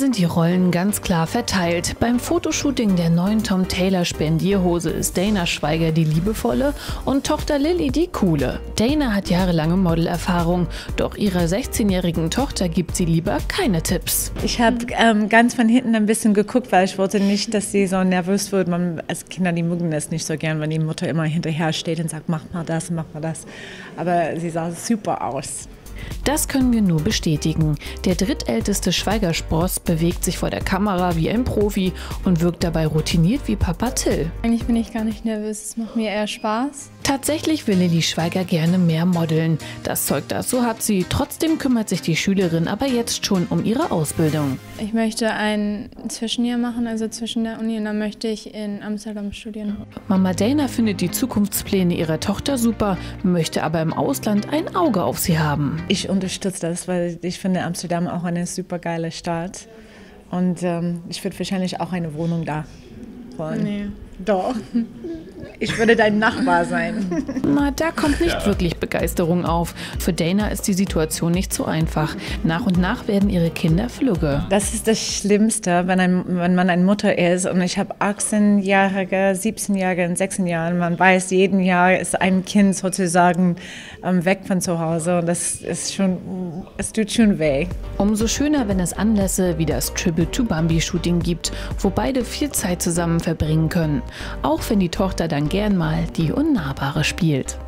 sind die Rollen ganz klar verteilt. Beim Fotoshooting der neuen Tom Taylor Spendierhose ist Dana Schweiger die liebevolle und Tochter Lilly die coole. Dana hat jahrelange Modelerfahrung, doch ihrer 16-jährigen Tochter gibt sie lieber keine Tipps. Ich habe ganz von hinten ein bisschen geguckt, weil ich wollte nicht, dass sie so nervös wird. Als Kinder, die mögen das nicht so gern, wenn die Mutter immer hinterher steht und sagt, mach mal das, mach mal das. Aber sie sah super aus. Das können wir nur bestätigen. Der drittälteste Schweiger-Spross bewegt sich vor der Kamera wie ein Profi und wirkt dabei routiniert wie Papa Till. Eigentlich bin ich gar nicht nervös, es macht mir eher Spaß. Tatsächlich will Lilly Schweiger gerne mehr modeln. Das Zeug dazu hat sie. Trotzdem kümmert sich die Schülerin aber jetzt schon um ihre Ausbildung. Ich möchte ein Zwischenjahr machen, also zwischen der Uni, und dann möchte ich in Amsterdam studieren. Mama Dana findet die Zukunftspläne ihrer Tochter super, möchte aber im Ausland ein Auge auf sie haben. Ich unterstütze das, weil ich finde Amsterdam auch eine super geile Stadt. Und ich würde wahrscheinlich auch eine Wohnung da wollen. Nee. Doch. Ich würde dein Nachbar sein. Na, da kommt nicht wirklich Begeisterung auf. Für Dana ist die Situation nicht so einfach. Nach und nach werden ihre Kinder flügge. Das ist das Schlimmste, wenn man eine Mutter ist. Und ich habe 18-Jährige, 17-Jährige und 16 Jahre. Man weiß, jeden Jahr ist ein Kind sozusagen weg von zu Hause. Und das ist schon, es tut schon weh. Umso schöner, wenn es Anlässe wie das Tribute to Bambi-Shooting gibt, wo beide viel Zeit zusammen verbringen können. Auch wenn die Tochter dann gern mal die Unnahbare spielt.